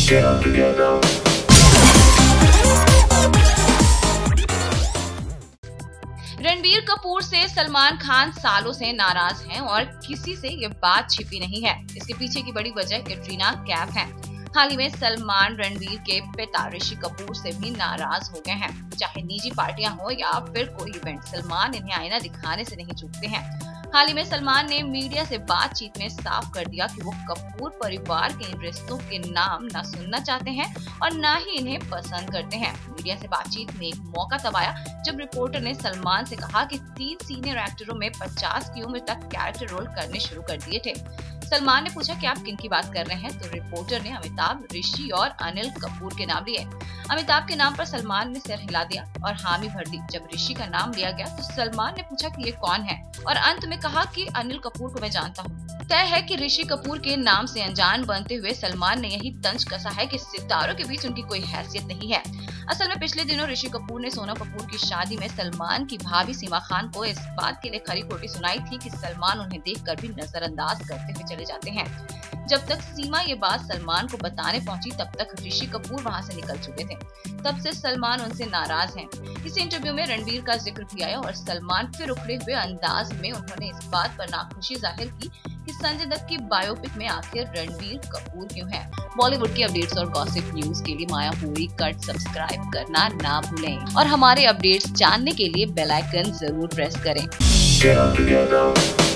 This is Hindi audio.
रणबीर कपूर से सलमान खान सालों से नाराज हैं और किसी से ये बात छिपी नहीं है। इसके पीछे की बड़ी वजह कैटरीना कैफ है। हाल ही में सलमान रणबीर के पिता ऋषि कपूर से भी नाराज हो गए हैं। चाहे निजी पार्टियां हो या फिर कोई इवेंट, सलमान इन्हें आईना दिखाने से नहीं चूकते हैं। हाल ही में सलमान ने मीडिया से बातचीत में साफ कर दिया कि वो कपूर परिवार के इन रिश्तों के नाम न सुनना चाहते हैं और न ही इन्हें पसंद करते हैं। मीडिया से बातचीत में एक मौका तब आया जब रिपोर्टर ने सलमान से कहा कि 3 सीनियर एक्टरों में 50 की उम्र तक कैरेक्टर रोल करने शुरू कर दिए थे। सलमान ने पूछा कि आप किन की बात कर रहे हैं, तो रिपोर्टर ने अमिताभ, ऋषि और अनिल कपूर के नाम लिए। अमिताभ के नाम पर सलमान ने सिर हिला दिया और हामी भर दी। जब ऋषि का नाम लिया गया तो सलमान ने पूछा कि ये कौन है और अंत में कहा कि अनिल कपूर को मैं जानता हूँ। तय है कि ऋषि कपूर के नाम से अनजान बनते हुए सलमान ने यही तंज कसा है कि सितारों के बीच उनकी कोई हैसियत नहीं है। असल में पिछले दिनों ऋषि कपूर ने सोनम कपूर की शादी में सलमान की भाभी सीमा खान को इस बात के लिए खरी खोटी सुनाई थी कि सलमान उन्हें देखकर भी नजरअंदाज करते हुए चले जाते हैं। जब तक सीमा ये बात सलमान को बताने पहुंची तब तक ऋषि कपूर वहां से निकल चुके थे। तब से सलमान उनसे नाराज हैं। इस इंटरव्यू में रणबीर का जिक्र भी आया और सलमान फिर उखड़े हुए अंदाज में उन्होंने इस बात पर नाखुशी जाहिर की कि संजय दत्त की बायोपिक में आखिर रणबीर कपूर क्यों है। बॉलीवुड की अपडेट्स और गॉसिप न्यूज के लिए मायापुरी कट सब्सक्राइब करना ना भूलें और हमारे अपडेट्स जानने के लिए बेल आइकन जरूर प्रेस करें।